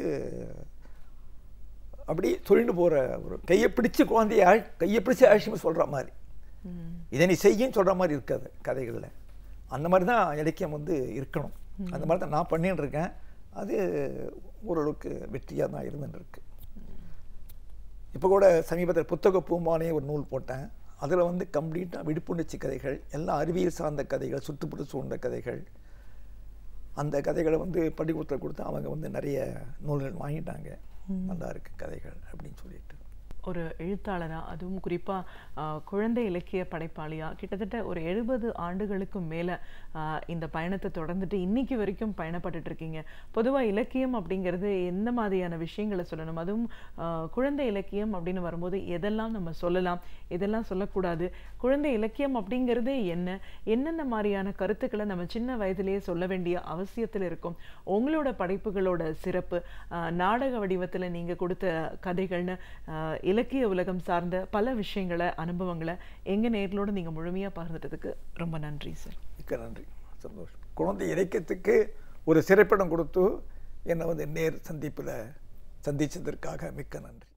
அப்படி சொல்லிட்டு போகிற ஒரு கையை பிடிச்சி குழந்தைய கையை பிடிச்சி ஆஷியமாக சொல்கிற மாதிரி, இதை நீ செய்யின்னு சொல்கிற மாதிரி இருக்காது கதைகளில். அந்த மாதிரி தான் இலக்கியம் வந்து இருக்கணும். அந்த மாதிரி தான் நான் பண்ணின்னு இருக்கேன். அது ஓரளவுக்கு வெற்றியாக தான் இருந்துருக்கு. இப்போ கூட சமீபத்தில் புத்தக பூமானே ஒரு நூல் போட்டேன். அதில் வந்து கம்ப்ளீட்டாக விடுப்புணர்ச்சி கதைகள், எல்லாம் அறிவியல் சார்ந்த கதைகள், சுற்றுப்புற சூழ்ந்த கதைகள். அந்த கதைகளை வந்து பள்ளிக்கூடத்தில் கொடுத்து அவங்க வந்து நிறைய நூல்கள் வாங்கிட்டாங்க. நல்லா இருக்கு கதைகள் அப்படின்னு சொல்லிட்டு. ஒரு எழுத்தாளராக, அதுவும் குறிப்பாக குழந்தை இலக்கிய படைப்பாளியாக கிட்டத்தட்ட ஒரு எழுபது ஆண்டுகளுக்கும் மேலே இந்த பயணத்தை தொடர்ந்துட்டு இன்னைக்கு வரைக்கும் பயணப்பட்டுட்டு இருக்கீங்க. பொதுவாக இலக்கியம் அப்படிங்கிறது எந்த மாதிரியான விஷயங்களை சொல்லணும், அதுவும் குழந்தை இலக்கியம் அப்படின்னு வரும்போது எதெல்லாம் நம்ம சொல்லலாம், எதெல்லாம் சொல்லக்கூடாது, குழந்தை இலக்கியம் அப்படிங்கிறது என்ன, என்னென்ன மாதிரியான கருத்துக்களை நம்ம சின்ன வயதிலேயே சொல்ல வேண்டிய அவசியத்தில் இருக்கும். உங்களோட படைப்புகளோட சிறப்பு, நாடக வடிவத்தில் நீங்கள் கொடுத்த கதைகள்னு இலக்கிய உலகம் சார்ந்த பல விஷயங்களை, அனுபவங்களை எங்க நேர்களோட நீங்க முழுமையா பகிர்ந்துட்டதுக்கு ரொம்ப நன்றி சார். மிக்க நன்றி, சந்தோஷம். குழந்தை இலக்கியத்துக்கு ஒரு சிறப்பிடம் கொடுத்து என்னை வந்து நேர் சந்திப்பில் சந்திச்சதற்காக மிக்க நன்றி.